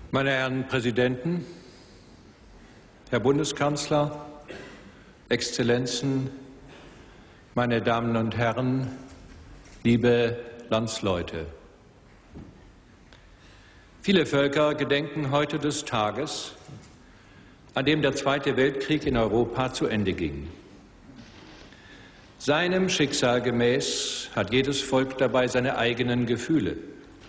Meine Herren Präsidenten, Herr Bundeskanzler, Exzellenzen, meine Damen und Herren, liebe Landsleute! Viele Völker gedenken heute des Tages, an dem der Zweite Weltkrieg in Europa zu Ende ging. Seinem Schicksal gemäß hat jedes Volk dabei seine eigenen Gefühle.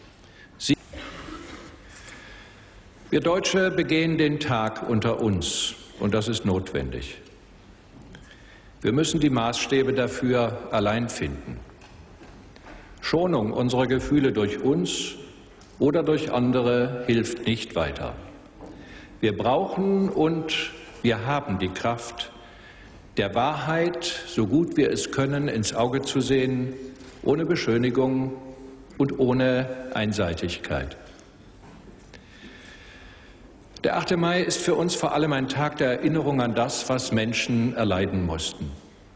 Wir Deutsche begehen den Tag unter uns, und das ist notwendig. Wir müssen die Maßstäbe dafür allein finden. Schonung unserer Gefühle durch uns oder durch andere hilft nicht weiter. Wir brauchen und wir haben die Kraft, der Wahrheit, so gut wir es können, ins Auge zu sehen, ohne Beschönigung und ohne Einseitigkeit. Der 8. Mai ist für uns vor allem ein Tag der Erinnerung an das, was Menschen erleiden mussten.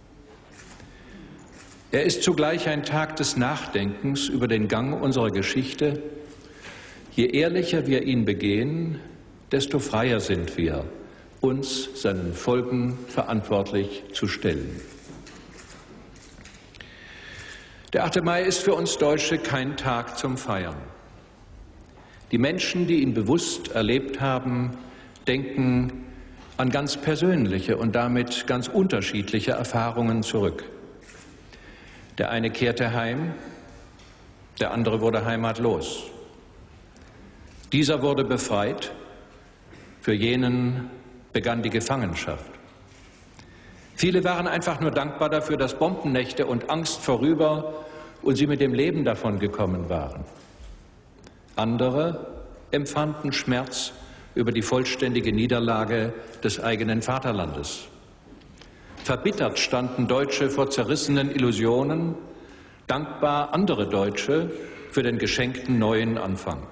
Er ist zugleich ein Tag des Nachdenkens über den Gang unserer Geschichte. Je ehrlicher wir ihn begehen, desto freier sind wir, uns seinen Folgen verantwortlich zu stellen. Der 8. Mai ist für uns Deutsche kein Tag zum Feiern. Die Menschen, die ihn bewusst erlebt haben, denken an ganz persönliche und damit ganz unterschiedliche Erfahrungen zurück. Der eine kehrte heim, der andere wurde heimatlos. Dieser wurde befreit, für jenen begann die Gefangenschaft. Viele waren einfach nur dankbar dafür, dass Bombennächte und Angst vorüber und sie mit dem Leben davongekommen waren. Andere empfanden Schmerz über die vollständige Niederlage des eigenen Vaterlandes. Verbittert standen Deutsche vor zerrissenen Illusionen, dankbar andere Deutsche für den geschenkten neuen Anfang.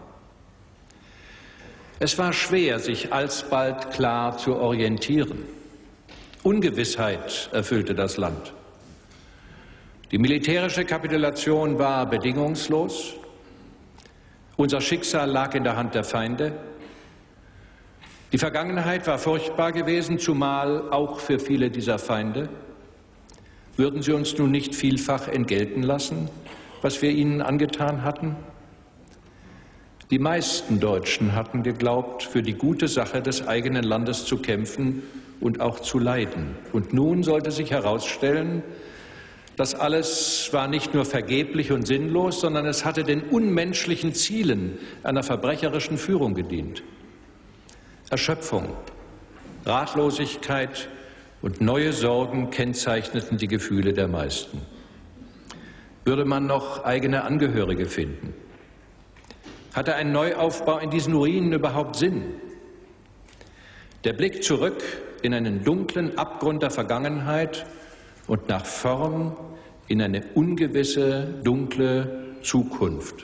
Es war schwer, sich alsbald klar zu orientieren. Ungewissheit erfüllte das Land. Die militärische Kapitulation war bedingungslos. Unser Schicksal lag in der Hand der Feinde. Die Vergangenheit war furchtbar gewesen, zumal auch für viele dieser Feinde. Würden sie uns nun nicht vielfach entgelten lassen, was wir ihnen angetan hatten? Die meisten Deutschen hatten geglaubt, für die gute Sache des eigenen Landes zu kämpfen und auch zu leiden. Und nun sollte sich herausstellen, das alles war nicht nur vergeblich und sinnlos, sondern es hatte den unmenschlichen Zielen einer verbrecherischen Führung gedient. Erschöpfung, Ratlosigkeit und neue Sorgen kennzeichneten die Gefühle der meisten. Würde man noch eigene Angehörige finden? Hatte ein Neuaufbau in diesen Ruinen überhaupt Sinn? Der Blick zurück in einen dunklen Abgrund der Vergangenheit und nach vorn in eine ungewisse, dunkle Zukunft.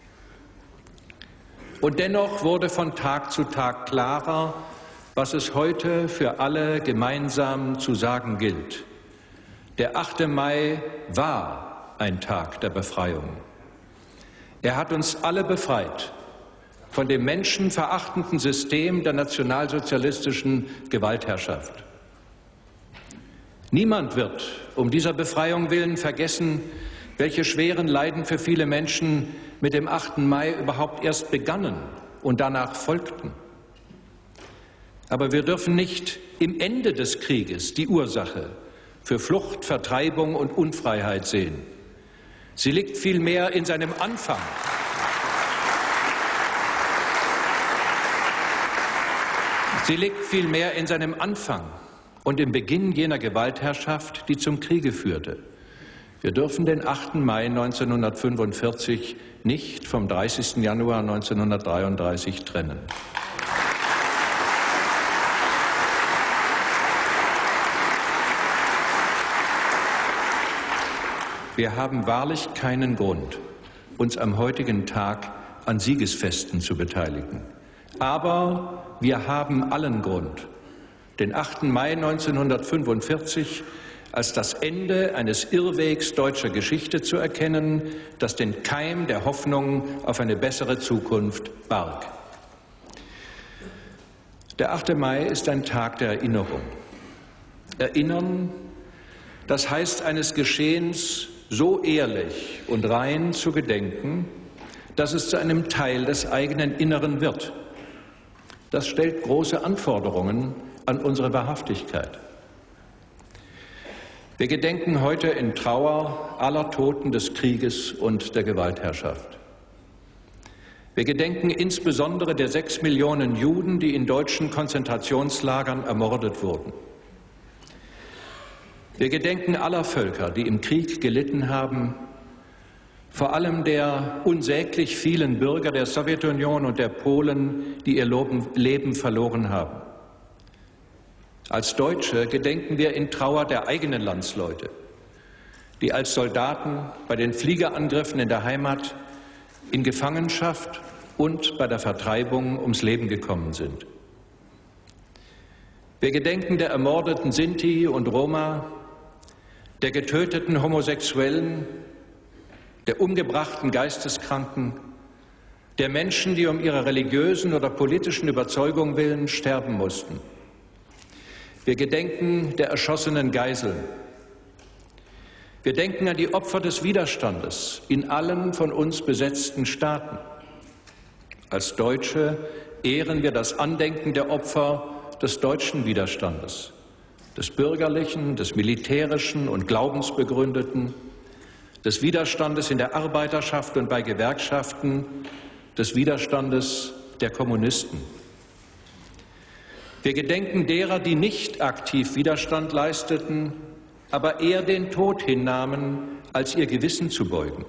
Und dennoch wurde von Tag zu Tag klarer, was es heute für alle gemeinsam zu sagen gilt. Der 8. Mai war ein Tag der Befreiung. Er hat uns alle befreit von dem menschenverachtenden System der nationalsozialistischen Gewaltherrschaft. Niemand wird um dieser Befreiung willen vergessen, welche schweren Leiden für viele Menschen mit dem 8. Mai überhaupt erst begannen und danach folgten. Aber wir dürfen nicht im Ende des Krieges die Ursache für Flucht, Vertreibung und Unfreiheit sehen. Sie liegt vielmehr in seinem Anfang. Sie liegt vielmehr in seinem Anfang und im Beginn jener Gewaltherrschaft, die zum Kriege führte. Wir dürfen den 8. Mai 1945 nicht vom 30. Januar 1933 trennen. Wir haben wahrlich keinen Grund, uns am heutigen Tag an Siegesfesten zu beteiligen. Aber wir haben allen Grund, den 8. Mai 1945 als das Ende eines Irrwegs deutscher Geschichte zu erkennen, das den Keim der Hoffnung auf eine bessere Zukunft barg. Der 8. Mai ist ein Tag der Erinnerung. Erinnern, das heißt, eines Geschehens so ehrlich und rein zu gedenken, dass es zu einem Teil des eigenen Inneren wird. Das stellt große Anforderungen an unsere Wahrhaftigkeit. Wir gedenken heute in Trauer aller Toten des Krieges und der Gewaltherrschaft. Wir gedenken insbesondere der 6 Millionen Juden, die in deutschen Konzentrationslagern ermordet wurden. Wir gedenken aller Völker, die im Krieg gelitten haben, vor allem der unsäglich vielen Bürger der Sowjetunion und der Polen, die ihr Leben verloren haben. Als Deutsche gedenken wir in Trauer der eigenen Landsleute, die als Soldaten bei den Fliegerangriffen in der Heimat, in Gefangenschaft und bei der Vertreibung ums Leben gekommen sind. Wir gedenken der ermordeten Sinti und Roma, der getöteten Homosexuellen, der umgebrachten Geisteskranken, der Menschen, die um ihrer religiösen oder politischen Überzeugung willen sterben mussten. Wir gedenken der erschossenen Geiseln. Wir denken an die Opfer des Widerstandes in allen von uns besetzten Staaten. Als Deutsche ehren wir das Andenken der Opfer des deutschen Widerstandes, des bürgerlichen, des militärischen und glaubensbegründeten, des Widerstandes in der Arbeiterschaft und bei Gewerkschaften, des Widerstandes der Kommunisten. Wir gedenken derer, die nicht aktiv Widerstand leisteten, aber eher den Tod hinnahmen, als ihr Gewissen zu beugen.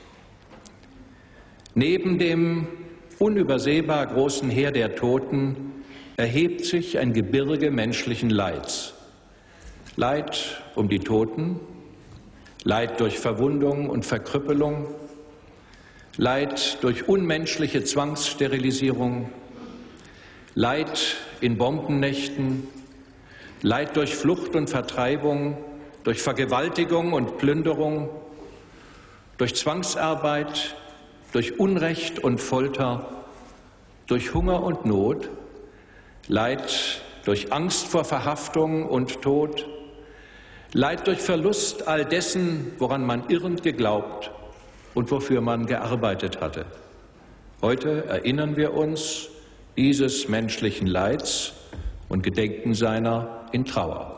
Neben dem unübersehbar großen Heer der Toten erhebt sich ein Gebirge menschlichen Leids. Leid um die Toten, Leid durch Verwundung und Verkrüppelung, Leid durch unmenschliche Zwangssterilisierung, Leid in Bombennächten, Leid durch Flucht und Vertreibung, durch Vergewaltigung und Plünderung, durch Zwangsarbeit, durch Unrecht und Folter, durch Hunger und Not, Leid durch Angst vor Verhaftung und Tod, Leid durch Verlust all dessen, woran man irrend geglaubt und wofür man gearbeitet hatte. Heute erinnern wir uns dieses menschlichen Leids und gedenken seiner in Trauer.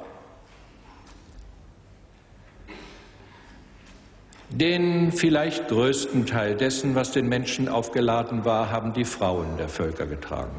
Den vielleicht größten Teil dessen, was den Menschen aufgeladen war, haben die Frauen der Völker getragen.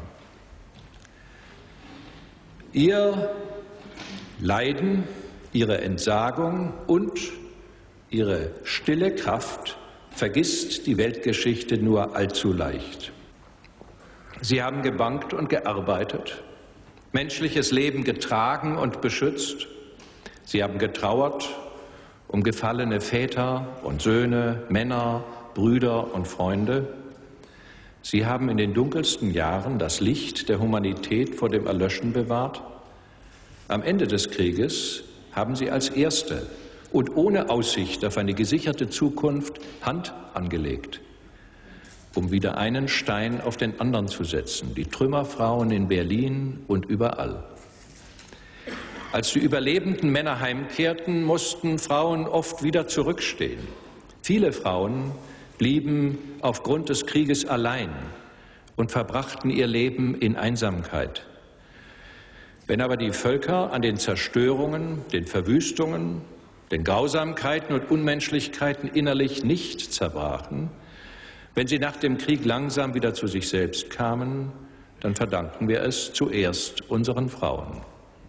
Ihr Leiden, ihre Entsagung und ihre stille Kraft vergisst die Weltgeschichte nur allzu leicht. Sie haben gebangt und gearbeitet, menschliches Leben getragen und beschützt. Sie haben getrauert um gefallene Väter und Söhne, Männer, Brüder und Freunde. Sie haben in den dunkelsten Jahren das Licht der Humanität vor dem Erlöschen bewahrt. Am Ende des Krieges haben sie als Erste und ohne Aussicht auf eine gesicherte Zukunft Hand angelegt, um wieder einen Stein auf den anderen zu setzen, die Trümmerfrauen in Berlin und überall. Als die überlebenden Männer heimkehrten, mussten Frauen oft wieder zurückstehen. Viele Frauen blieben aufgrund des Krieges allein und verbrachten ihr Leben in Einsamkeit. Wenn aber die Völker an den Zerstörungen, den Verwüstungen, den Grausamkeiten und Unmenschlichkeiten innerlich nicht zerbrachen, wenn sie nach dem Krieg langsam wieder zu sich selbst kamen, dann verdanken wir es zuerst unseren Frauen.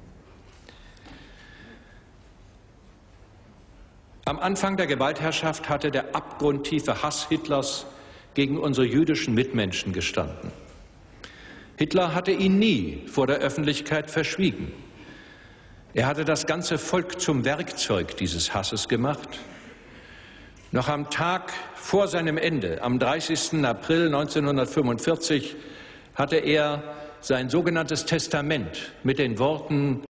Am Anfang der Gewaltherrschaft hatte der abgrundtiefe Hass Hitlers gegen unsere jüdischen Mitmenschen gestanden. Hitler hatte ihn nie vor der Öffentlichkeit verschwiegen. Er hatte das ganze Volk zum Werkzeug dieses Hasses gemacht. Noch am Tag vor seinem Ende, am 30. April 1945, hatte er sein sogenanntes Testament mit den Worten